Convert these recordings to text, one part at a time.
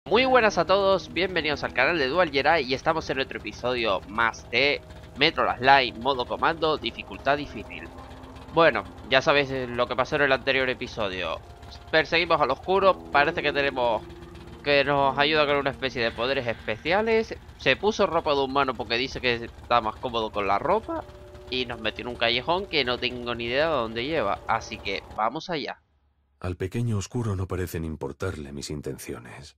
Muy buenas a todos, bienvenidos al canal de Dual Jedi y estamos en otro episodio más de Metro Last Light, modo comando, dificultad difícil. Bueno, ya sabéis lo que pasó en el anterior episodio. Perseguimos al oscuro, parece que tenemos que nos ayuda con una especie de poderes especiales. Se puso ropa de humano porque dice que está más cómodo con la ropa y nos metió en un callejón que no tengo ni idea de dónde lleva, así que vamos allá. Al pequeño oscuro no parecen importarle mis intenciones.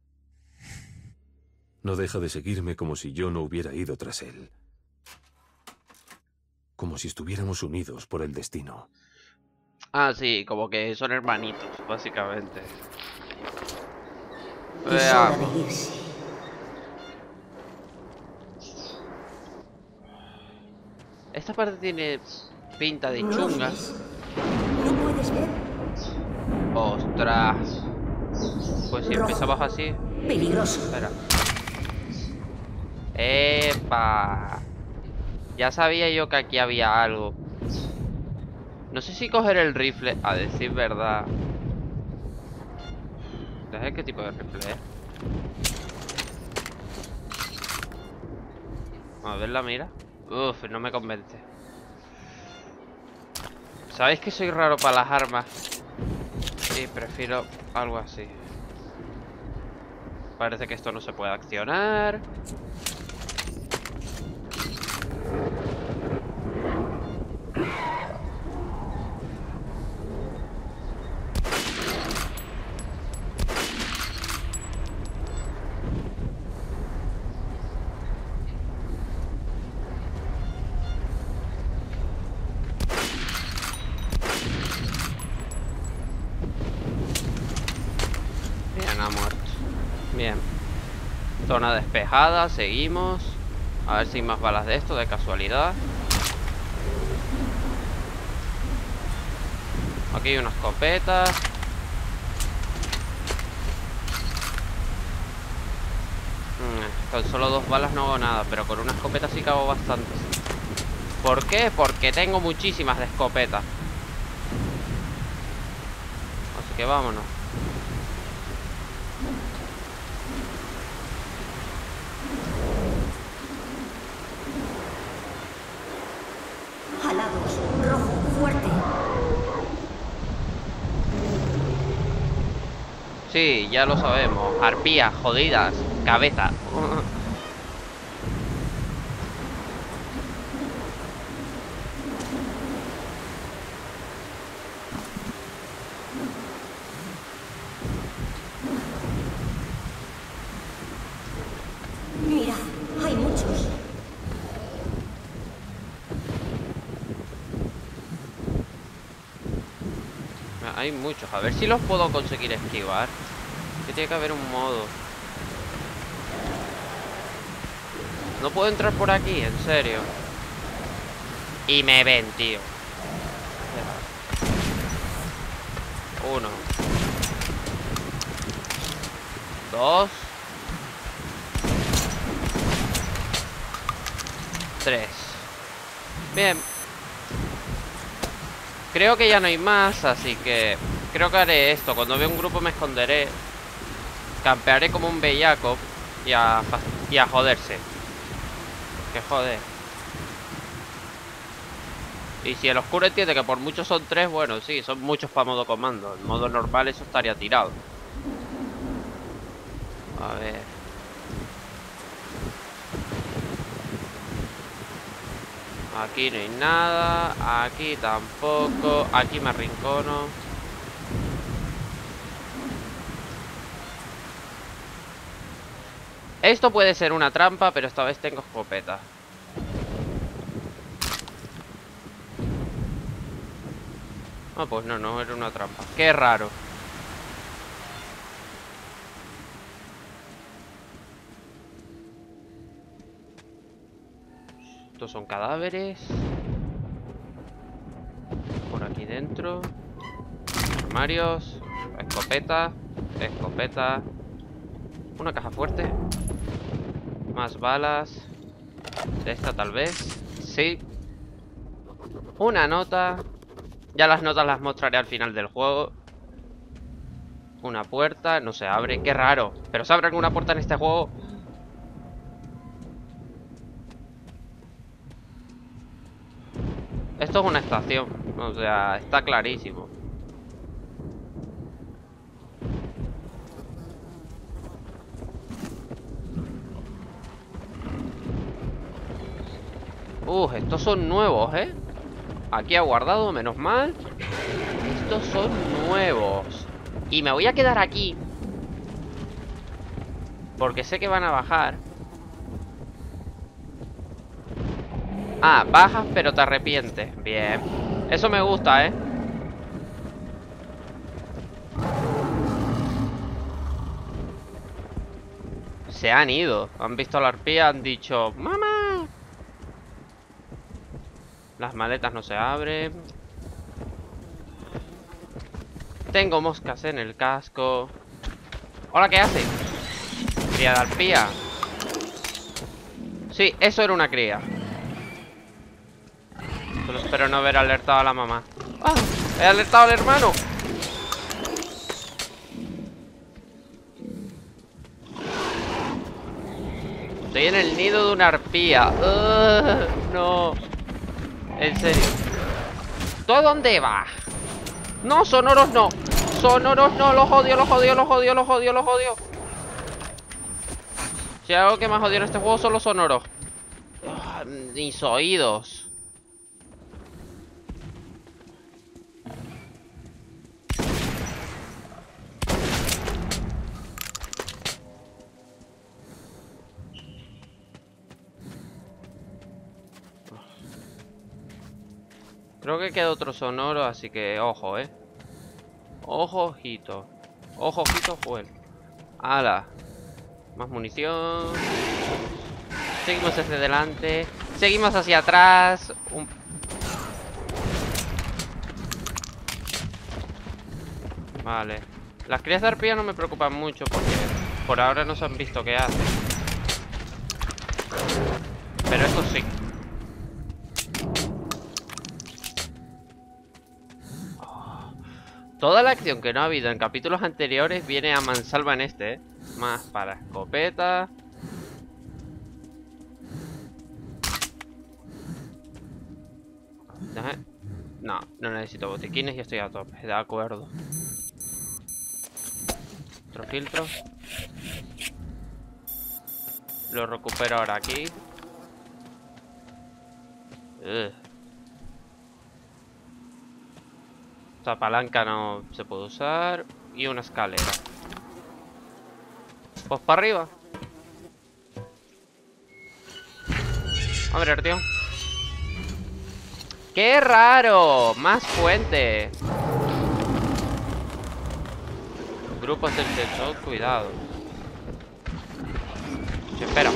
No deja de seguirme como si yo no hubiera ido tras él. Como si estuviéramos unidos por el destino. Ah, sí, como que son hermanitos, básicamente. Es hora de Veamos. irse. Esta parte tiene pinta de ¿No chunga. ves? ¿No puedes ver? Ostras. Pues si Rojo. empezamos así. Peligroso. Espera. ¡Epa! Ya sabía yo que aquí había algo. No sé si coger el rifle, a decir verdad. ¿Sabes qué tipo de rifle es? A ver la mira. Uf, no me convence. ¿Sabéis que soy raro para las armas? Sí, prefiero algo así. Parece que esto no se puede accionar. Bien, ha muerto. Bien. Zona despejada, seguimos. A ver si hay más balas de esto, de casualidad. Aquí hay una escopeta. Con solo 2 balas no hago nada, pero con una escopeta sí que hago bastantes. ¿Por qué? Porque tengo muchísimas de escopeta. Así que vámonos. Alados. Rojo. Fuerte. Sí, ya lo sabemos. Arpías, jodidas, cabeza. Mira, hay muchos. Hay muchos. A ver si los puedo conseguir esquivar. Que tiene que haber un modo. No puedo entrar por aquí, en serio. Y me ven, tío. 1 2 3. Bien. Creo que ya no hay más, así que creo que haré esto. Cuando vea un grupo me esconderé. Campearé como un bellaco y a joderse. Que joder. Y si el oscuro entiende que por muchos son 3, bueno, sí, son muchos para modo comando. En modo normal eso estaría tirado. A ver. Aquí no hay nada. Aquí tampoco. Aquí me arrincono. Esto puede ser una trampa, pero esta vez tengo escopeta. Ah, pues no, no era una trampa. Qué raro. Estos son cadáveres. Por aquí dentro. Armarios. Escopeta. Escopeta. Una caja fuerte. Más balas. De esta tal vez. Sí. Una nota. Ya las notas las mostraré al final del juego. Una puerta, no se abre, qué raro. Pero se abre alguna puerta en este juego. Esto es una estación, o sea, está clarísimo. Estos son nuevos, ¿eh? Aquí ha guardado, menos mal. Estos son nuevos. Y me voy a quedar aquí porque sé que van a bajar. Ah, bajas pero te arrepientes. Bien. Eso me gusta, ¿eh? Se han ido. Han visto a la arpía, han dicho ¡mamá! Las maletas no se abren. Tengo moscas en el casco. Hola, ¿qué hace? Cría de arpía. Sí, eso era una cría. Solo espero no haber alertado a la mamá. ¡Ah! ¡He alertado al hermano! Estoy en el nido de una arpía. No. En serio. ¿Tú a dónde vas? No, sonoros no. Sonoros no, los odio, los odio, los odio, los odio, los odio. Si hay algo que más odio en este juego son los sonoros. Mis oídos. Creo que queda otro sonoro, así que ojo, Ojo, ojito. Ojo, ojito, juego. ¡Hala! Más munición. Seguimos hacia adelante. Seguimos hacia atrás. Vale. Las crías de arpía no me preocupan mucho porque por ahora no se han visto qué hacen. Pero eso sí. Toda la acción que no ha habido en capítulos anteriores viene a mansalva en este, Más para escopeta. No, no necesito botiquines y estoy a tope, de acuerdo. Otro filtro. Lo recupero ahora aquí. Esta palanca no se puede usar. Y una escalera. Pues para arriba. A ver, tío. ¡Qué raro! Más fuente. Grupos del techo, cuidado. Sí, espera.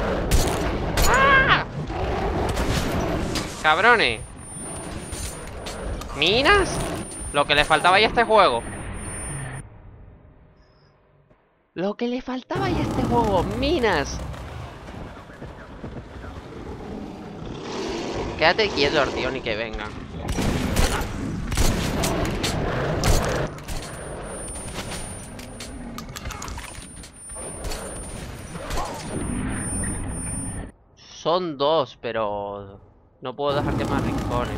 ¡Ah! ¡Cabrones! ¿Minas? Lo que le faltaba ya a este juego. Lo que le faltaba ya a este juego. Minas. Quédate quieto, Artión, y que vengan. Son dos, pero no puedo dejar que más rincones.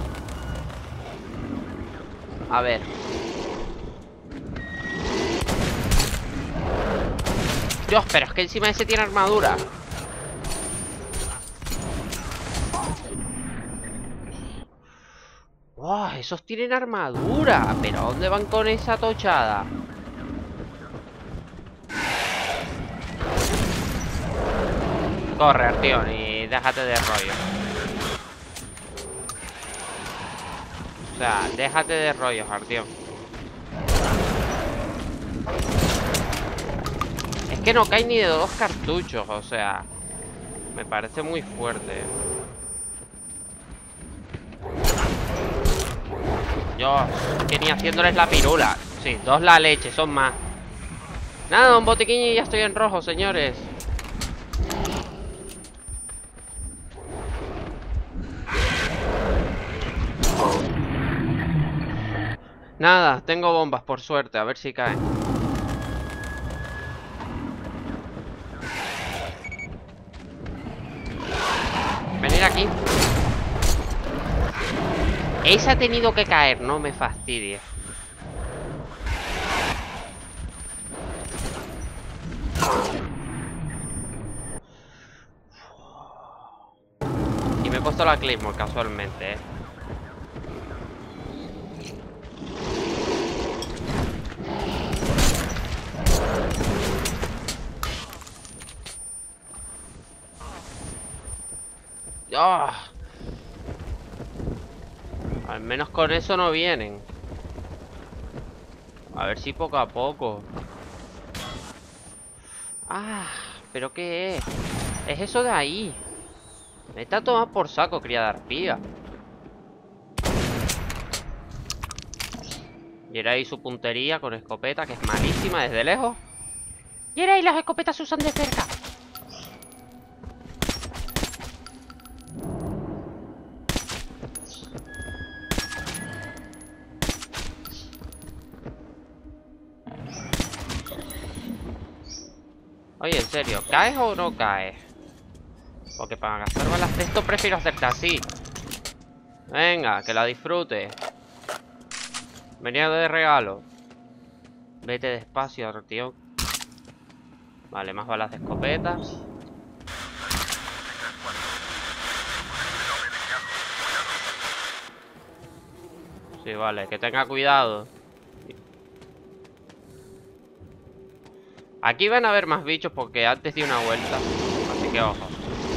A ver. Dios, pero es que encima ese tiene armadura. ¡Wow! Esos tienen armadura. ¿Pero a dónde van con esa tochada? Corre, Artión, y déjate de rollo. O sea, déjate de rollos, Artión. Es que no cae ni de 2 cartuchos, o sea, me parece muy fuerte. Dios, que ni haciéndoles la pirula. Sí, 2 la leche, son más. Nada, un botiquín y ya estoy en rojo, señores. Nada, tengo bombas, por suerte, a ver si caen. aquí. Ese ha tenido que caer, no me fastidie. Y me he puesto la Claymore casualmente, ¡Oh! Al menos con eso no vienen. A ver si poco a poco. Ah, ¿pero qué es? Es eso de ahí. Me está tomando por saco, criada arpía. Y era ahí su puntería con escopeta, que es malísima desde lejos. Y era ahí las escopetas se usan de cerca. Oye, en serio, ¿caes o no caes? Porque para gastar balas de esto prefiero hacerte así. Venga, que la disfrute. Venía de regalo. Vete despacio, tío. Vale, más balas de escopeta. Sí, vale, que tenga cuidado. Aquí van a haber más bichos porque antes di una vuelta. Así que ojo.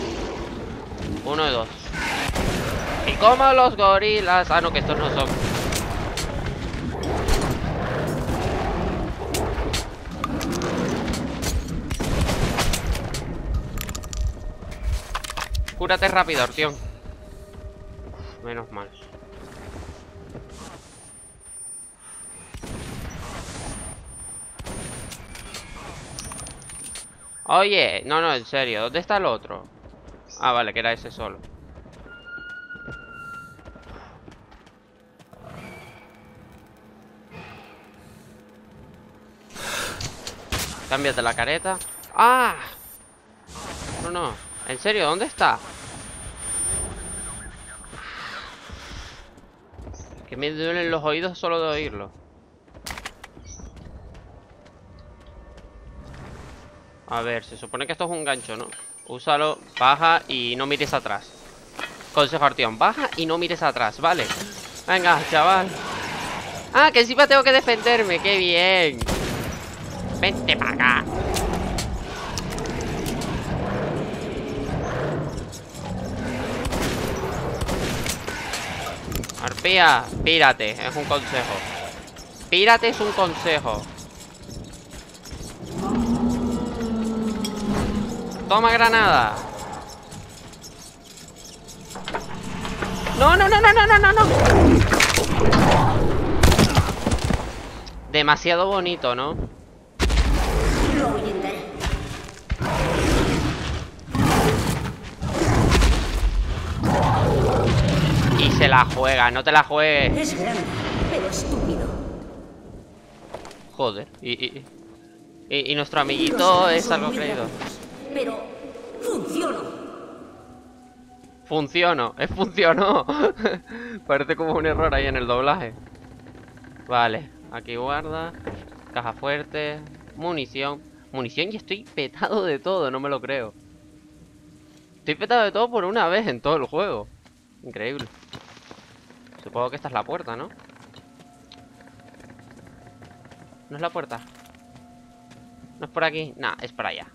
1 y 2. Y como los gorilas. Ah, no, que estos no son. Cúrate rápido, Artión. Menos mal. Oye, no, no, en serio, ¿dónde está el otro? Ah, vale, que era ese solo. Cámbiate la careta. ¡Ah! No, no, en serio, ¿dónde está? Que me duelen los oídos solo de oírlo. A ver, se supone que esto es un gancho, ¿no? Úsalo, baja y no mires atrás. Consejo Artión, baja y no mires atrás, ¿vale? Venga, chaval. Ah, que encima tengo que defenderme, qué bien. Vente para acá. Arpía, pírate, es un consejo. Pírate es un consejo. Toma granada. No, no, no, no, no, no, no, no. Demasiado bonito, ¿no? Lo ahuyentaré. Y se la juega, no te la juegues. Es grande, pero estúpido. Joder, y nuestro amiguito Los es son algo muy creído. rápidos, pero funcionó. Funcionó. Parece como un error ahí en el doblaje. Vale, aquí guarda. Caja fuerte. Munición. Munición y estoy petado de todo, no me lo creo. Estoy petado de todo por una vez en todo el juego. Increíble. Supongo que esta es la puerta, ¿no? ¿No es la puerta? ¿No es por aquí? Nah, es por allá.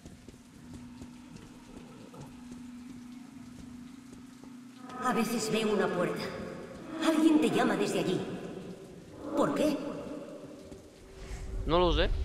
A veces veo una puerta. Alguien te llama desde allí. ¿Por qué? No lo sé.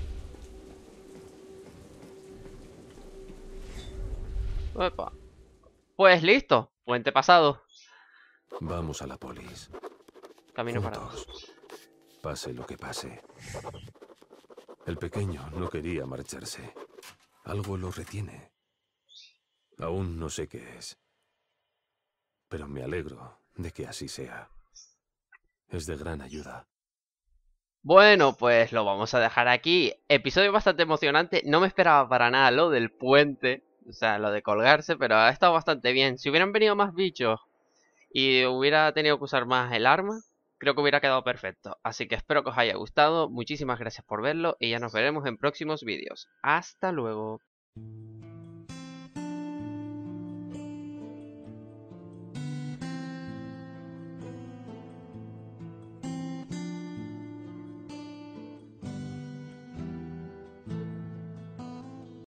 Epa. Pues listo. Puente pasado. Vamos a la polis. Camino para Juntos. Pase lo que pase. El pequeño no quería marcharse. Algo lo retiene. Aún no sé qué es. Pero me alegro de que así sea. Es de gran ayuda. Bueno, pues lo vamos a dejar aquí. Episodio bastante emocionante. No me esperaba para nada lo del puente. O sea, lo de colgarse, pero ha estado bastante bien. Si hubieran venido más bichos y hubiera tenido que usar más el arma, creo que hubiera quedado perfecto. Así que espero que os haya gustado. Muchísimas gracias por verlo y ya nos veremos en próximos vídeos. Hasta luego.